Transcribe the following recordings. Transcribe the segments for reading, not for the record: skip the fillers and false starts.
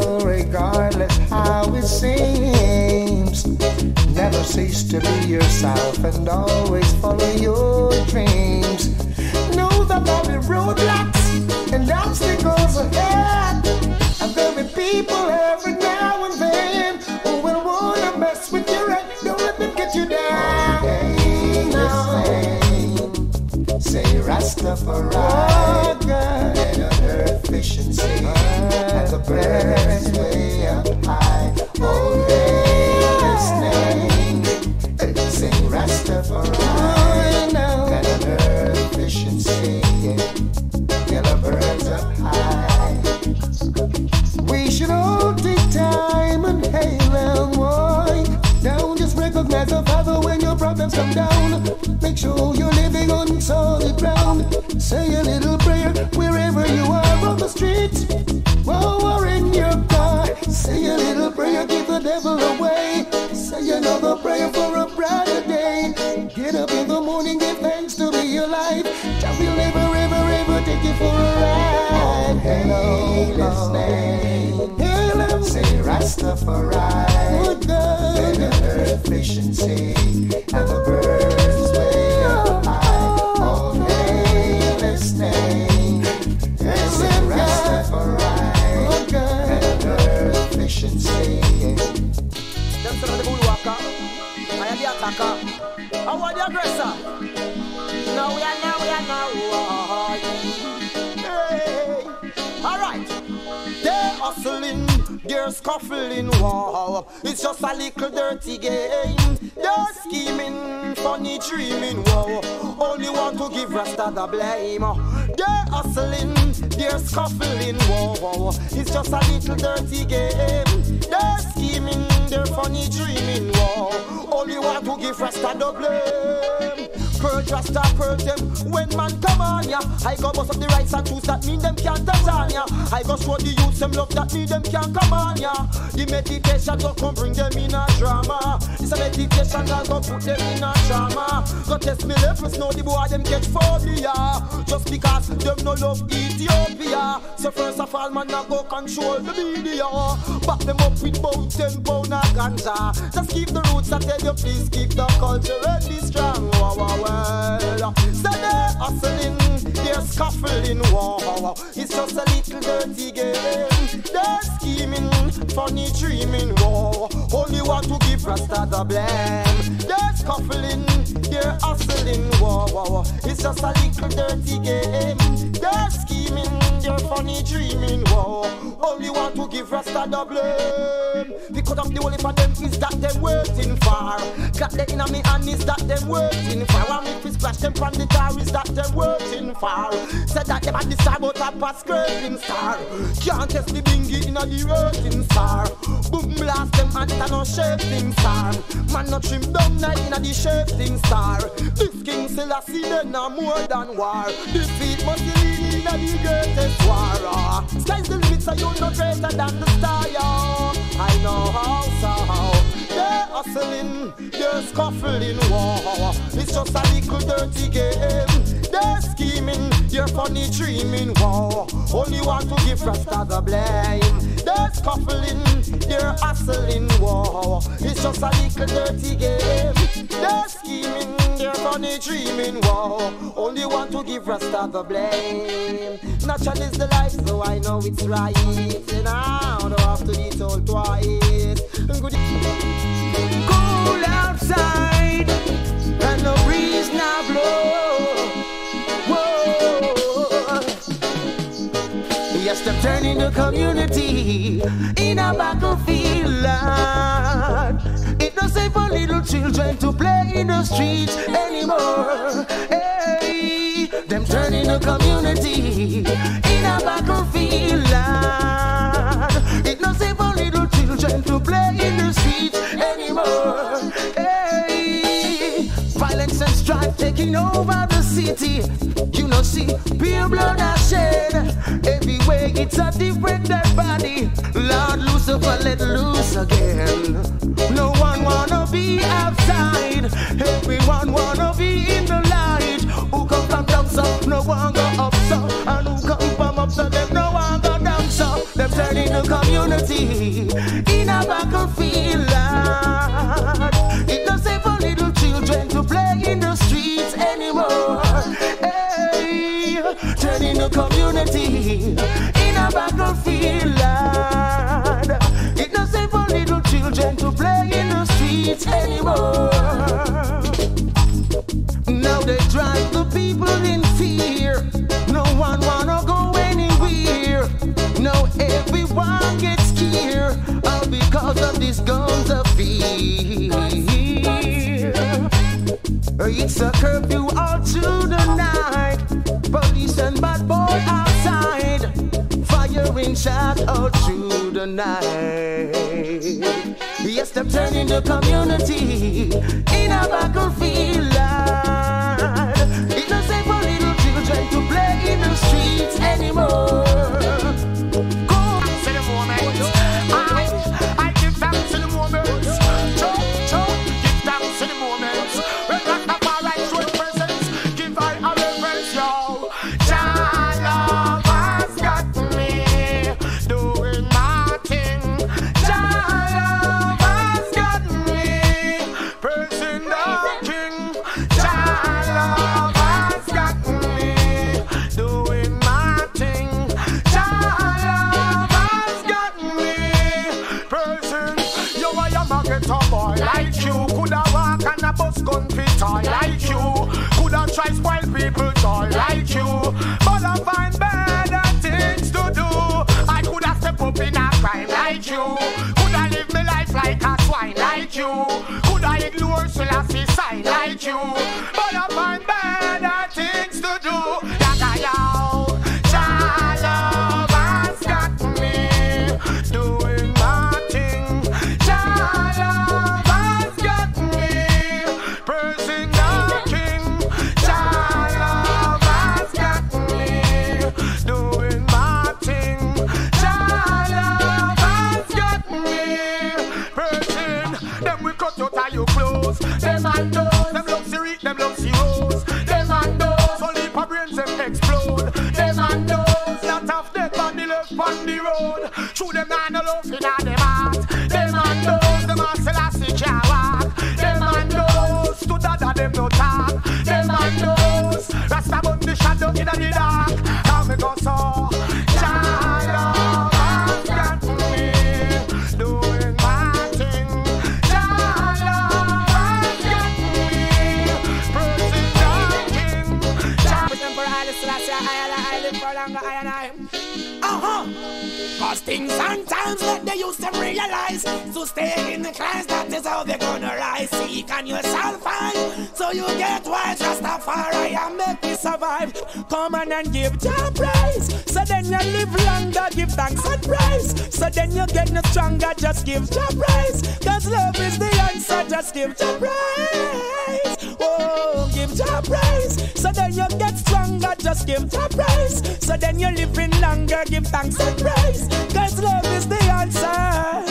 So regardless how it seems, never cease to be yourself and always follow your dreams. Know that there'll be roadblocks and obstacles ahead, and there'll be people every now and then who will wanna mess with your head. Don't let them get you down. Say Rastafari, oh, let the earth fish and sea, and the birds way up high. Oh, listening, say Rastafari, let the earth fish and sea, and the birds up high. We should all take time and hail and why. Don't just recognize the Father when your problems come down. Make sure you're living on solid ground. Say a little prayer wherever you are on the street, or in your car. Say a little prayer, keep the devil away. Say another prayer for a brighter day. Get up in the morning, give thanks to be alive. Jah will ever take you for a ride. Hello, listening. Hello, say Rastafari. Let the earth fish and sea, and the birds way up high. Oh, hey, listening. Say Rastafari. Let the earth fish and sea. Them son of the bullwalker, I am the attacker. I want the aggressor. Now we are now. Hey. Alright. They're hustling, they're scuffling, wow. It's just a little dirty game. They're scheming, funny dreaming, wow. Only want to give Rasta the blame. They're hustling, they're scuffling, wow. It's just a little dirty game. They're scheming, they're funny dreaming, wow. Only want to give Rasta the blame. Purge Rasta, purge them when man come on ya. I go bust up the rights and truths that mean them can't touch on ya. I go show the youths them love that mean them can't come on ya. The meditation go come bring them in a drama. This a meditation that go put them in a drama. Go test me levels, know the boy them catch phobia. Just because them no love Ethiopia. So first of all man I go control the media. Back them up with about 10 pound of ganja. Just keep the roots, I tell you please keep the culture and be strong. Wow, wow, wow. So they're hustling, they're scuffling, wow. It's just a little dirty game. They're scheming, funny dreaming, wow. Only want to give Rasta the blame. They're scuffling, they're hustling, wow. It's just a little dirty game. They're scheming, they're funny dreaming, wow. Only want to give Rasta the blame. Because of the only for them is that them waiting for. Got the in me hand is that them waiting for. If we splash them from the jar is that them waiting for. Said that them at the star but a pass scraping star. Can't test the bingy in a the rating star. Boom blast them and it a no shaping star. Man no trim down night in a the shaping star. This King Selassie then no more than war. Defeat must be leading in a the greatest war. Sky's the limit so you no greater than the star, yo. I know how so. They're hustling, they're scuffling, wow. It's just a little dirty game. They're scheming, they're funny dreaming, wow. Only want to give Rasta the blame. They're scuffling, they're hustling, wow. It's just a little dirty game. They're scheming, they're funny dreaming, wow. Only want to give Rasta the blame. Natural is the life, so I know it's right. And I don't have to be told twice. Good cool outside, and the breeze now blow. Whoa. Yes, they're turning the community in a battlefield land. It don't safe for little children to play in the streets anymore. Hey, them turning the community in a battlefield land. It don't safe for little children to play in the streets anymore. Hey, violence and strife taking over the city. You know, see, pure blood has shed. Everywhere it's a different dead body. Lord Lucifer let loose again. No one wanna be outside. Everyone wanna be in the light. Who come from down south, no one go up south. And who come from up south, them no one go down south. Them turning the community community in a battlefield, Lord. It doesn't say for little children to play in the streets anymore. Hey, turning the community in a battlefield, Lord. It doesn't say for little children to play in the streets anymore. Now they drive the people in fear. No one wanna go anywhere. Now everyone gets scared, all because of these guns of fear. It's a curfew all through the night. Police and bad boy outside, firing shots all through the night. Yes, they're turning the community in a battlefield, Lord. It doesn't say for little children to play in the streets anymore. I give thanks to the moment. Give thanks to the moment. When Rastafari show presence, give I a reverence, yo. Jah love has got me doing my thing. Jah love has got me praising the King. Jah love has got me doing my thing. Jah love has got me praising. Yo, I am a ghetto boy like you. Coulda walk and a bus gun fit toy like you. Coulda try spoil people joy like you. But I find better things to do. I coulda step up in a crime like you. Coulda live my life like a swine like you. Coulda ignore Selassie sign like you. But I find better things to do. Jah love has got me doing my thing. Jah love has got me praising the King. Jah love has got me doing my thing. Jah love has got me praising. Them we cut out of your clothes. Them and those, them luxury, them luxurious. Them and those, only for brains them explode. Them and those, lot of death on the left on the road. Through them and the love in them heart. Them and those, them and Selassie can't walk. Them and those, to dada them no talk. Them and those, Rasta burn the shadow in the dark. How me go so? Jah love has got me doing my thing. Jah love has got me praising the King. Jah for Haile Selassie, I live for longer, I. Cause things and times that they used to realize. So stay in the class, that is how they're gonna rise. Seek on yourself find, so you get wise. Rastafari and make me survive. Come on and give Jah praise. So then you live longer, give thanks and praise. So then you get no stronger, just give Jah praise. Cause love is the answer, just give Jah praise. Oh, give Jah praise. So then you get stronger, just give Jah praise. So then you're living longer, give thanks and praise. Cause love is the answer.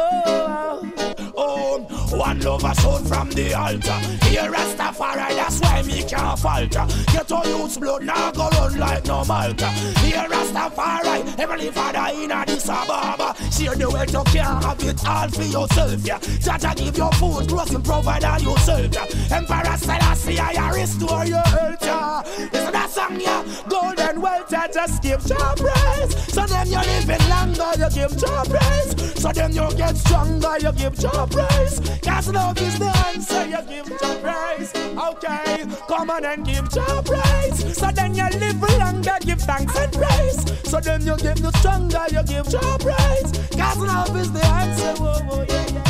Oh, one love a sound from the altar. Here Rastafari, that's why me can't falter. Get all youth's blood now go run like no Malta. Here Rastafari, Heavenly Father in Addis Ababa. Share the wealth you can't have it all for yourself, yeah. Jaja give your food, clothing, provide all yourself, yeah. Emperor Selassie, I restore your health, yeah. Listen that song, yeah. Golden wealth, yeah, just give Jah praise. So then you're living longer, you give Jah praise. So then you get stronger, you give Jah praise. Cause love is the answer, you give Jah praise. Okay, come on and give Jah praise. So then you live longer, give thanks and praise. So then you get no stronger, you give Jah praise. Cause love is the answer, whoa, whoa, yeah, yeah.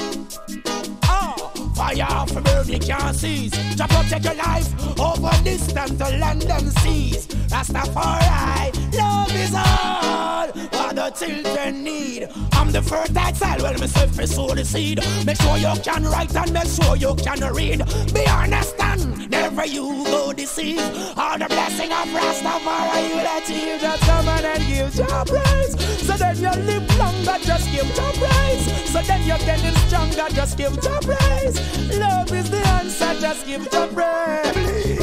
Fire for burning can't cease. Jah protect your life over distant land and seas. Rastafari, love is all what the children need. I'm the fertile soil, well myself is sow the seed. Make sure you can write and make sure you can read. Be honest and never you go deceive. All the blessing of Rastafari you will achieve. Just come on and give Jah praise. So then you live longer, just give Jah praise. So then you're getting stronger, just give Jah praise. Love is the answer, just give Jah praise.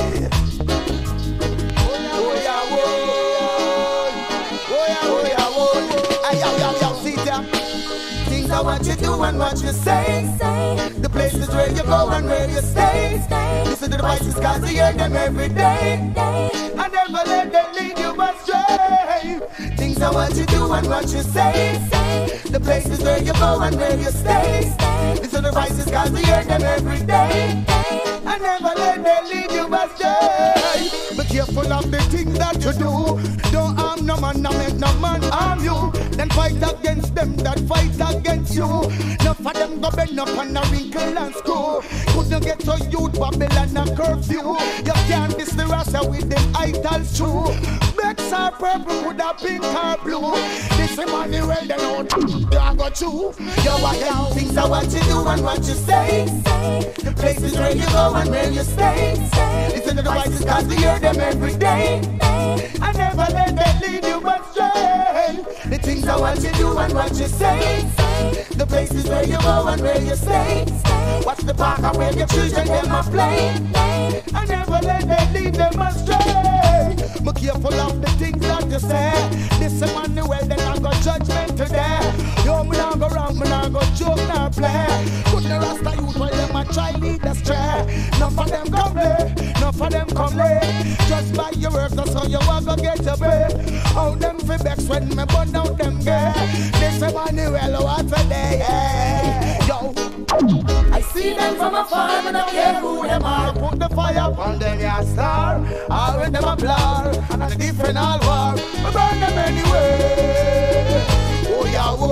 things are what you do and what you say. The places where you go and where you stay. Listen to the voices cause you hear them every day. And never let them lead you astray. Things are what you do and what you say. The places where you go and where you stay. Listen to the voices cause you hear them every day. And never let them lead you astray. Be careful of the things that you do. Don't harm no man, no make no man harm you. Then fight against them that fight against you. Enough of them go bend up on a wrinkle and screw. Couldn't get to youth Babylon and curfew. You can't diss the rasta with them idols true. Becks are purple with a pink or blue. This money well they know I got you. Yo, I things are what you do and what you say. The places where you go and where you stay. Listen to the voices cause we hear them every day. I never let them lead you astray. The things are what you do and what you say. The places where you go and where you stay. Watch the park and where your children them a play. I never let them lead them astray. Be careful of the things that you say. This is money well then I got judgment today. Yo, me not go wrong, me not go joke nor play. Put the rasta youth while them a try lead astray. Enough of them come play, enough of them come late. Just by your works that's how you want to get your pay. How them fi vex when me burn out them gay. This is money well what today, yeah. Yo, I see them from afar and I care who them are. Put the fire on them ya star. Or when them a blur and a different all war. We burn them anyway. Oh yeah, oh.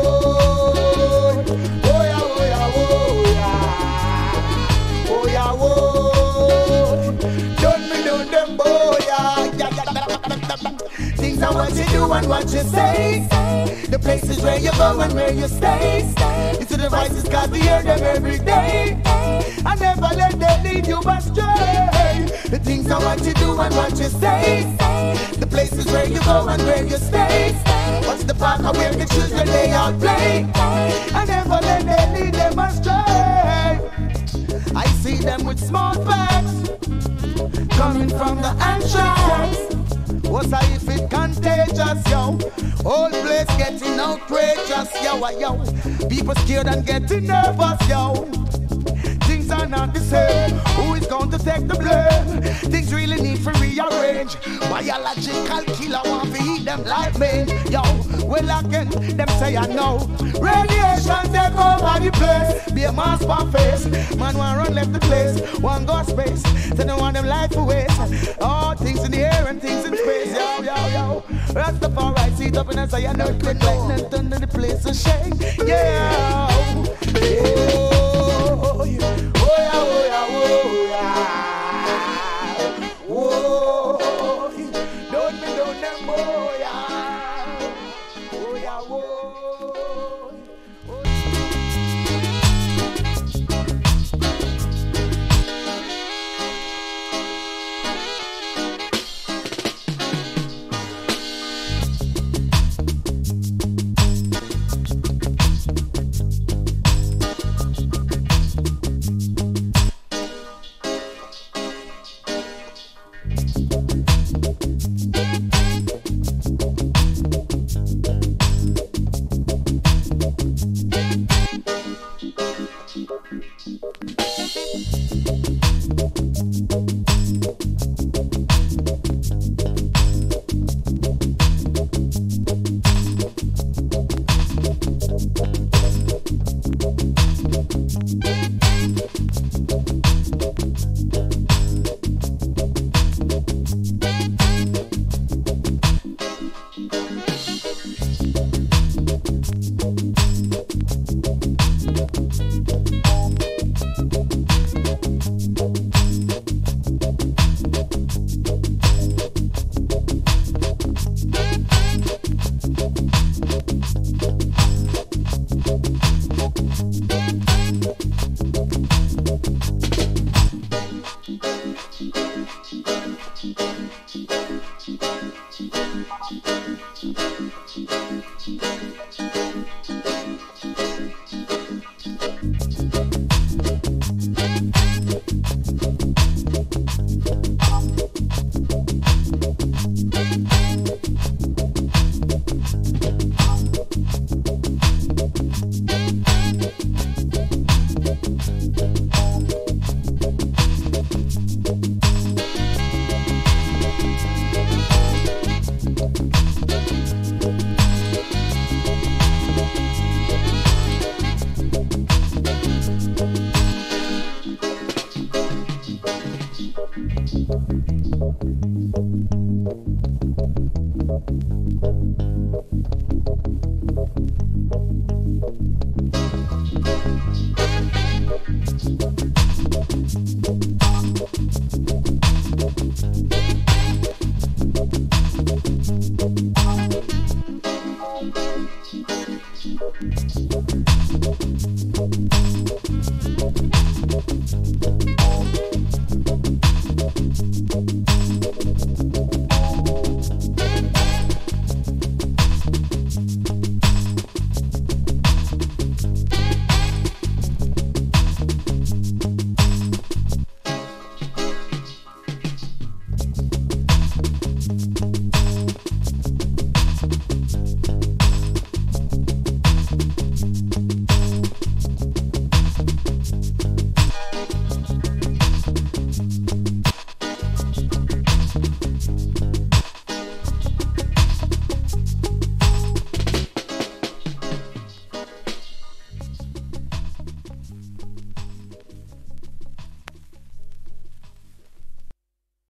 Oh yeah, oh yeah, oh yeah. Oh yeah, oh. Don't me do them boy, yeah. Things are what you do and what you say. The places where you go and where you stay. Listen to the voices cause we hear them every day. I never let them lead you astray. The things are what you do and what you say. The places where you go and where you stay. Watch the park and where the children they all play. I never let them lead them astray. I see them with small bags coming from the anthrax. What's that if it contagious, yo? Whole place getting outrageous, yo, yo. People scared and getting nervous, yo. Things are not the same. Who is going to take the blame? Things really need to rearrange. Biological killer want to eat them like me, yo. Well again, them say I know. Radiation take over the place. Be a mask for face. Man want run left the place. One go space. They don't want them life away. All things in the air and things in space, yo, yo, yo. Rastafari seat up and I say I know it quick like nothing in the place to shake. Yeah. Oh. Oh yeah, oh yeah, oh yeah. Oh, don't be doing them, oh yeah. Oh yeah, oh.